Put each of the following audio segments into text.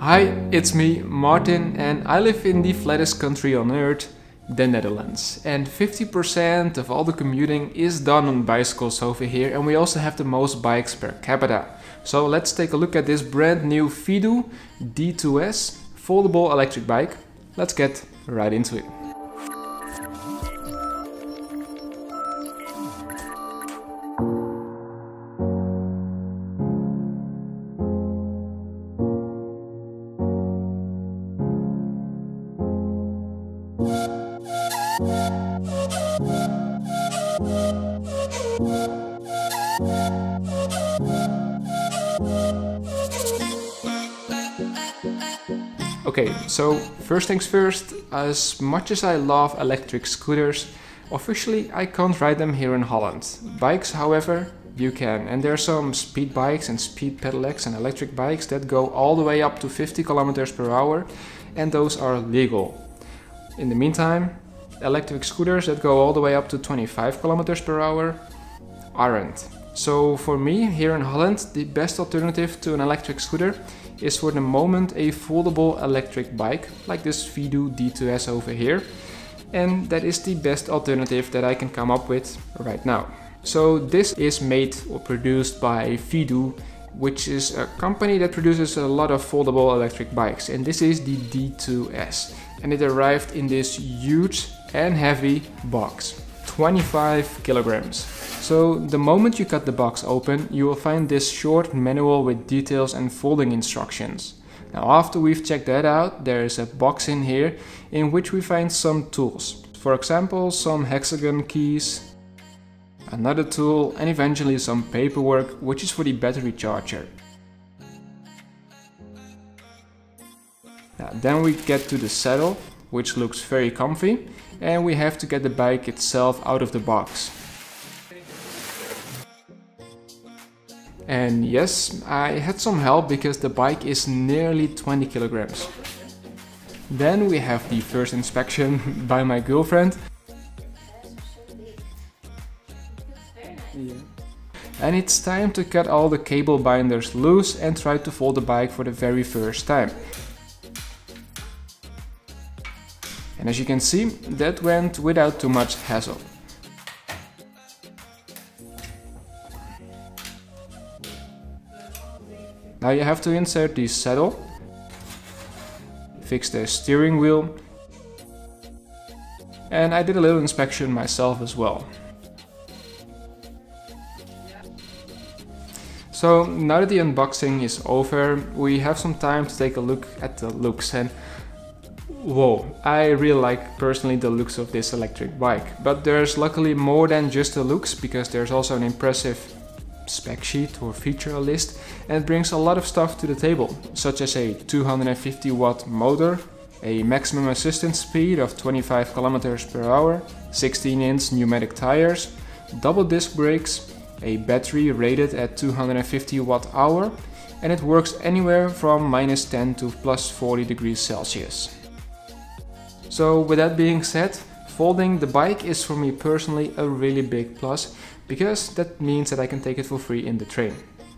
Hi, it's me, Martin, and I live in the flattest country on earth, the Netherlands. And 50% of all the commuting is done on bicycles over here, and we also have the most bikes per capita. So let's take a look at this brand new Fiido D2s Foldable electric bike. Let's get right into it. Okay, so first things first, as much as I love electric scooters, officially I can't ride them here in Holland. Bikes, however, you can, and there are some speed bikes and speed pedelecs and electric bikes that go all the way up to 50 km/h, and those are legal. In the meantime, electric scooters that go all the way up to 25 km/h aren't. So for me, here in Holland, the best alternative to an electric scooter is for the moment a foldable electric bike, like this Fiido D2s over here. And that is the best alternative that I can come up with right now. So this is made or produced by Fiido, which is a company that produces a lot of foldable electric bikes. And this is the D2s. And it arrived in this huge and heavy box, 25 kilograms. So the moment you cut the box open, you will find this short manual with details and folding instructions. Now after we've checked that out, there is a box in here in which we find some tools. For example, some hexagon keys, another tool, and eventually some paperwork, which is for the battery charger. Now, then we get to the saddle, which looks very comfy, and we have to get the bike itself out of the box. And yes, I had some help because the bike is nearly 20 kilograms. Then we have the first inspection by my girlfriend. And it's time to cut all the cable binders loose and try to fold the bike for the very first time. And as you can see, that went without too much hassle. Now you have to insert the saddle, fix the steering wheel, and I did a little inspection myself as well. So now that the unboxing is over, we have some time to take a look at the looks, and whoa, I really like personally the looks of this electric bike. But there's luckily more than just the looks, because there's also an impressive spec sheet or feature list, and it brings a lot of stuff to the table, such as a 250 watt motor, a maximum assistance speed of 25 km/h, 16-inch pneumatic tires, double disc brakes, a battery rated at 250 watt-hour, and it works anywhere from -10 to +40 degrees Celsius. So with that being said, folding the bike is for me personally a really big plus, because that means that I can take it for free in the train.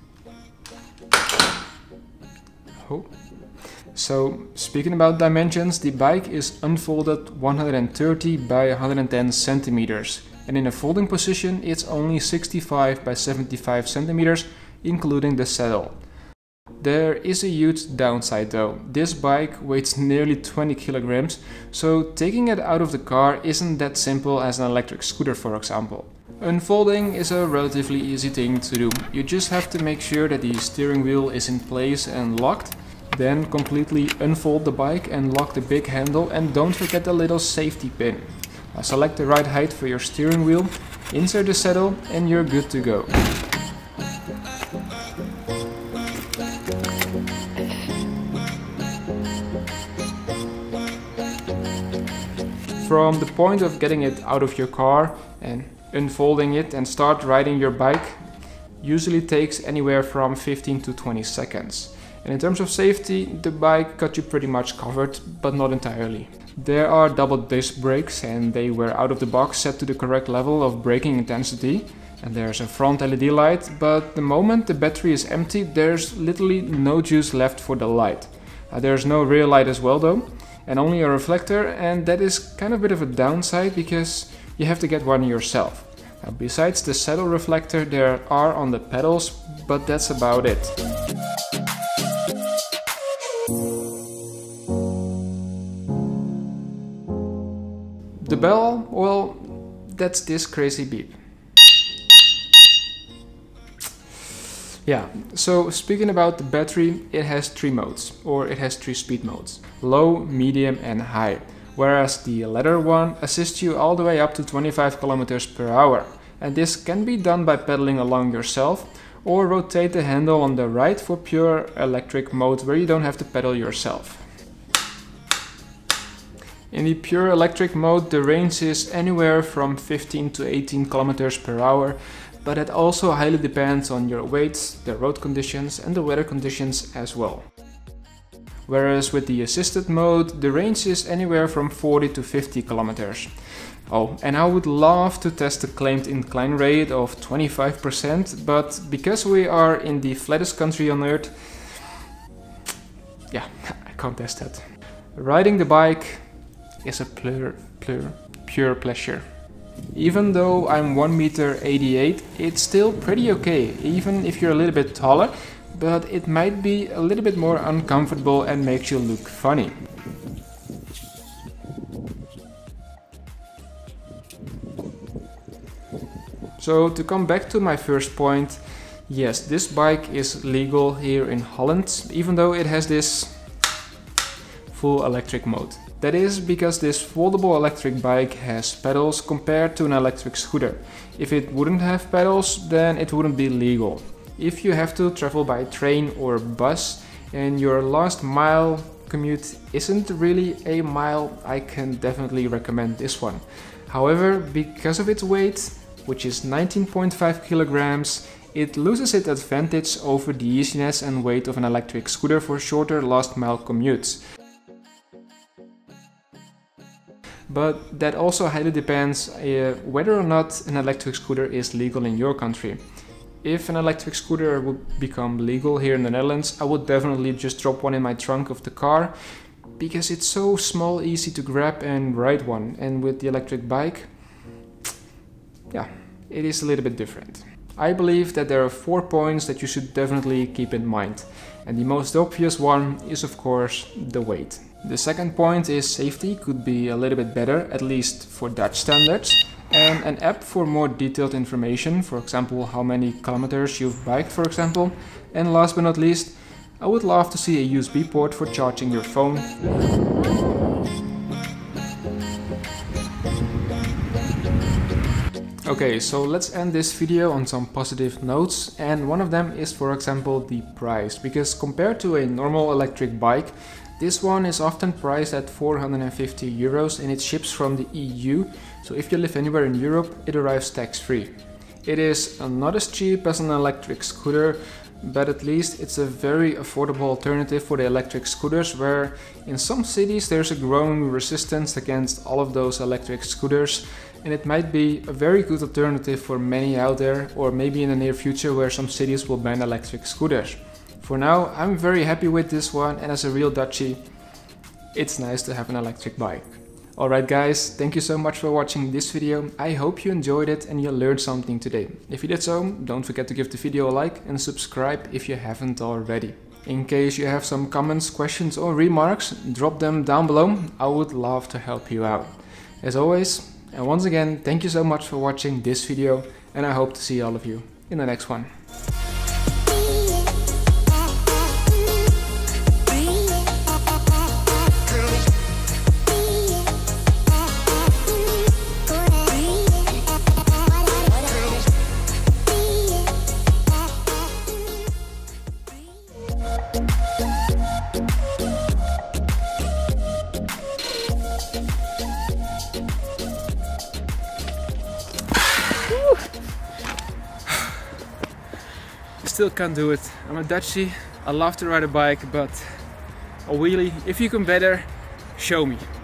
Oh. So speaking about dimensions, the bike is unfolded 130 by 110 centimeters, and in a folding position it's only 65 by 75 centimeters, including the saddle. There is a huge downside though. This bike weighs nearly 20 kilograms, so taking it out of the car isn't that simple as an electric scooter, for example. Unfolding is a relatively easy thing to do. You just have to make sure that the steering wheel is in place and locked, then completely unfold the bike and lock the big handle, and don't forget the little safety pin. Now select the right height for your steering wheel, insert the saddle, and you're good to go. From the point of getting it out of your car and unfolding it and start riding your bike usually takes anywhere from 15 to 20 seconds. And in terms of safety, the bike got you pretty much covered, but not entirely. There are double disc brakes, and they were out of the box set to the correct level of braking intensity. And there's a front LED light, but the moment the battery is empty, there's literally no juice left for the light. There's no rear light as well though, and only a reflector, and that is kind of a bit of a downside because you have to get one yourself. Now, besides the saddle reflector there are on the pedals, but that's about it. The bell, well, that's this crazy beep. Yeah, so speaking about the battery, it has 3 modes, or it has 3 speed modes: low, medium and high, whereas the latter one assists you all the way up to 25 km/h, and this can be done by pedaling along yourself, or rotate the handle on the right for pure electric mode where you don't have to pedal yourself. In the pure electric mode the range is anywhere from 15 to 18 km/h, but it also highly depends on your weight, the road conditions and the weather conditions as well. Whereas with the assisted mode, the range is anywhere from 40 to 50 kilometers. Oh, and I would love to test the claimed incline rate of 25%, but because we are in the flattest country on earth, yeah, I can't test that. Riding the bike is a pure pleasure. Even though I'm 1m88, it's still pretty okay, even if you're a little bit taller, but it might be a little bit more uncomfortable and makes you look funny. So to come back to my first point, yes, this bike is legal here in Holland, even though it has this full electric mode. That is because this foldable electric bike has pedals compared to an electric scooter. If it wouldn't have pedals, then it wouldn't be legal. If you have to travel by train or bus and your last mile commute isn't really a mile, I can definitely recommend this one. However, because of its weight, which is 19.5 kilograms, it loses its advantage over the easiness and weight of an electric scooter for shorter last mile commutes. But that also highly depends whether or not an electric scooter is legal in your country. If an electric scooter would become legal here in the Netherlands, I would definitely just drop one in my trunk of the car, because it's so small, easy to grab and ride one. And with the electric bike, yeah, it is a little bit different. I believe that there are 4 points that you should definitely keep in mind. And the most obvious one is of course the weight. The second point is safety could be a little bit better, at least for Dutch standards, and an app for more detailed information, for example how many kilometers you've biked, for example. And last but not least, I would love to see a USB port for charging your phone. Okay, so let's end this video on some positive notes, and one of them is, for example, the price, because compared to a normal electric bike, this one is often priced at 450 euros and it ships from the EU, so if you live anywhere in Europe, it arrives tax-free. It is not as cheap as an electric scooter, but at least it's a very affordable alternative for the electric scooters, where in some cities there's a growing resistance against all of those electric scooters, and it might be a very good alternative for many out there, or maybe in the near future where some cities will ban electric scooters. For now, I'm very happy with this one, and as a real Dutchie, it's nice to have an electric bike. Alright guys, thank you so much for watching this video. I hope you enjoyed it and you learned something today. If you did so, don't forget to give the video a like and subscribe if you haven't already. In case you have some comments, questions or remarks, drop them down below. I would love to help you out. As always, and once again, thank you so much for watching this video, and I hope to see all of you in the next one. Still can't do it. I'm a Dutchie, I love to ride a bike, but a wheelie, if you can better, show me.